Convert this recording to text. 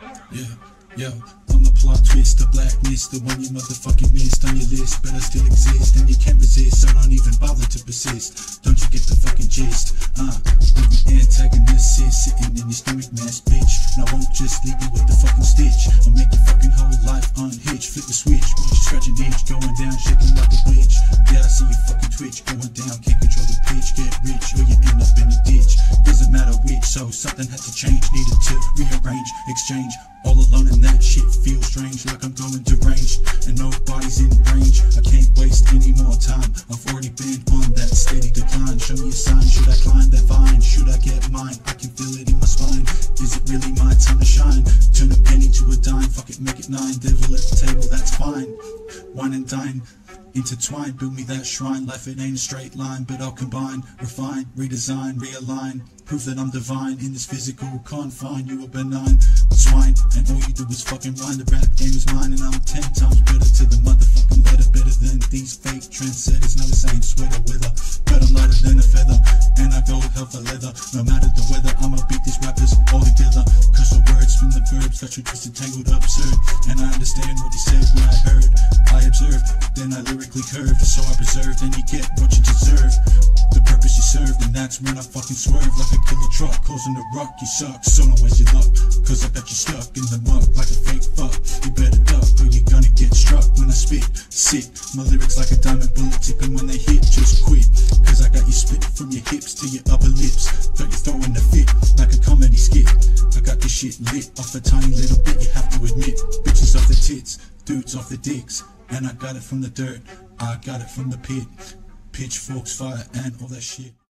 Yeah, yo, I'm the plot twist, the blackness, the one you motherfucking missed on your list, but I still exist and you can't resist, so don't even bother to persist. Don't you get the fucking gist? I'm the antagonist, sitting in your stomach mass, bitch. And I won't just leave you with the fucking stitch. I'll make your fucking whole life unhitch. Flip the switch, watch you scratch an itch, going down, shaking like a bitch. Yeah, I see you fucking twitch, going down, can't control the pitch. Get rich or you end up in a ditch. Doesn't matter which, so something had to change. Needed to rearrange, exchange. All alone and that shit feels strange, like I'm going deranged and nobody's in range. I can't waste any more time, I've already been on that steady decline. Show me a sign, should I climb that vine? Should I get mine? I can feel it in my spine. Is it really my time to shine? Turn a penny to a dime, fuck it, make it 9. Devil at the table, that's fine. Wine and dine, intertwine, build me that shrine. Life it ain't a straight line, but I'll combine, refine, redesign, realign. Prove that I'm divine in this physical confine. You a benign swine, and all you do is fucking whine. The rap game is mine, and I'm 10 times better to the motherfucking letter. Better than these fake trendsetters. No, this ain't sweater weather, but I'm lighter than a feather, and I go hell for leather. No matter the weather, I'ma beat these rappers all together. Cause the words from the verbs got you twisted, tangled, absurd. And I understand what he said when I heard. I observed, then I lyrically curved. So I preserved, and you get what you deserve. The purpose you served, and that's when I fucking swerve like a killer truck, causing the rock. You suck, so don't waste your luck, cause I got you stuck in the muck like a fake fuck. You better duck or you're gonna get struck when I spit. Sit, my lyrics like a diamond bullet tipping when they hit. Just quit, cause I got you split from your hips to your upper lips. Got you throwing the fit like a comedy skit. I got this shit lit off a tiny little bit, you have to admit. Bitches off the tits, dudes off the dicks, and I got it from the dirt, I got it from the pit. Pitchforks, fire, and all that shit.